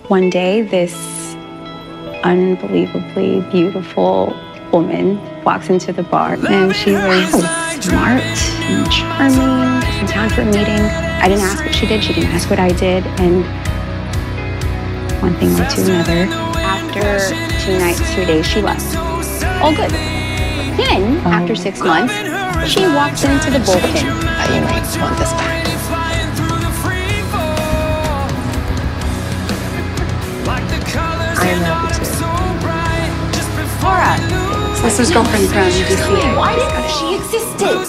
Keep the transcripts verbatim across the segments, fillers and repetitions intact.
One day, this unbelievably beautiful woman walks into the bar, and she was smart and charming, just in town for a meeting. I didn't ask what she did, she didn't ask what I did, and one thing led to another. After two nights, two days, she left. All good. Then, oh. after six months, she walks into the bullpen. Uh, you might want this back. I am happy to. Laura, sister's girlfriend from D C. Why didn't she existed?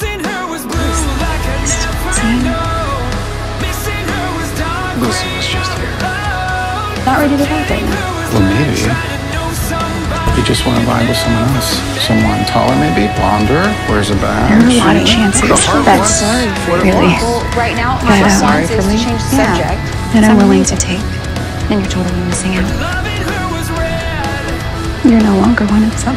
Lucy was just here. Not ready to talk right now. Well, maybe. You just want to vibe with someone else. Someone taller, maybe? Blonder? Wears a badge? There are a lot of chances. That's sorry for really. Well, right now, but, I'm uh, sorry for me. To change the yeah. subject. That I'm willing to take. And you're totally missing out. You're no longer one of them.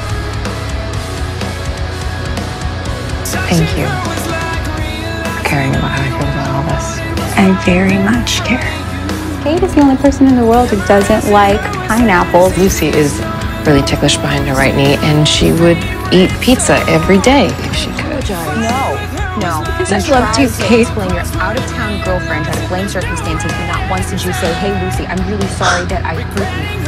Thank you for caring about how I feel about all this. I very much care. Kate is the only person in the world who doesn't like pineapples. Lucy is really ticklish behind her right knee, and she would eat pizza every day if she could. No, no. It's such love to you, Kate. Explain your out-of-town girlfriend trying to blame circumstances, but not once did you say, "Hey, Lucy, I'm really sorry that I hurt you."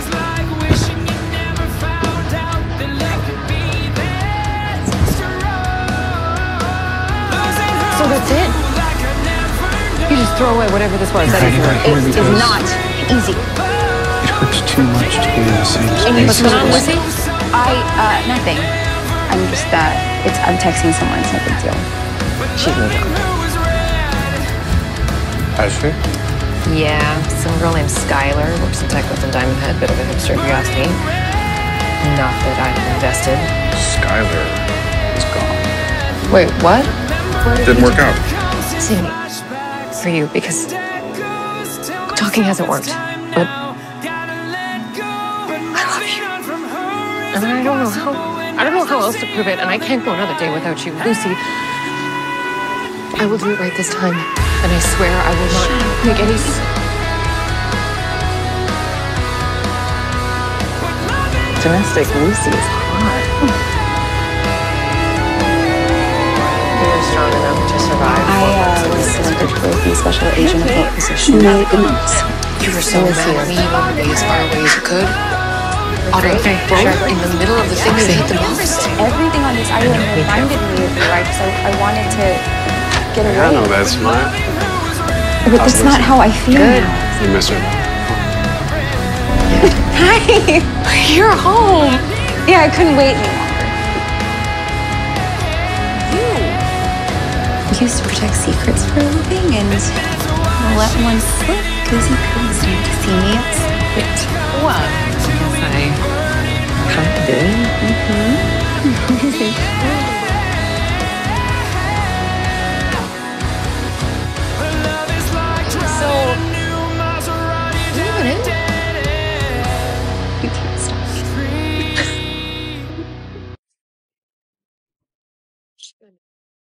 So that's it? You just throw away whatever this was. That is, it is not easy. It hurts too much to be in the same space. What's going on, Lucy? I, uh, nothing. I'm just, uh, it's, I'm texting someone, it's no big deal. She's moved on. Has she? Yeah, some girl named Skylar works in tech within Diamond Head, bit of a hipster if you ask me. Not that I'm invested. Skylar is gone. Wait, what? Didn't work out. See, for you, because talking hasn't worked, but I love you. And I don't know how, I don't know how else to prove it, and I can't go another day without you. Lucy, I will do it right this time, and I swear I will not make any... Domestic Lucy is hot. Strong enough to survive. I uh, was selected for the special agent of that position. My goodness. You were so mad at me. You wanted to be as far away as you could. Audrey, okay, sure. In the middle of the things that hit the most. Everything on this island reminded me of you, right? So I wanted to get away. Yeah, I know that's smart. But that's not how I feel Good. now. You miss her. Hi! You're home. Yeah, I couldn't wait anymore. He used to protect secrets for a living, and I let one slip because he couldn't stand to see me upset. Well, I guess I kind of did. Mm-hmm.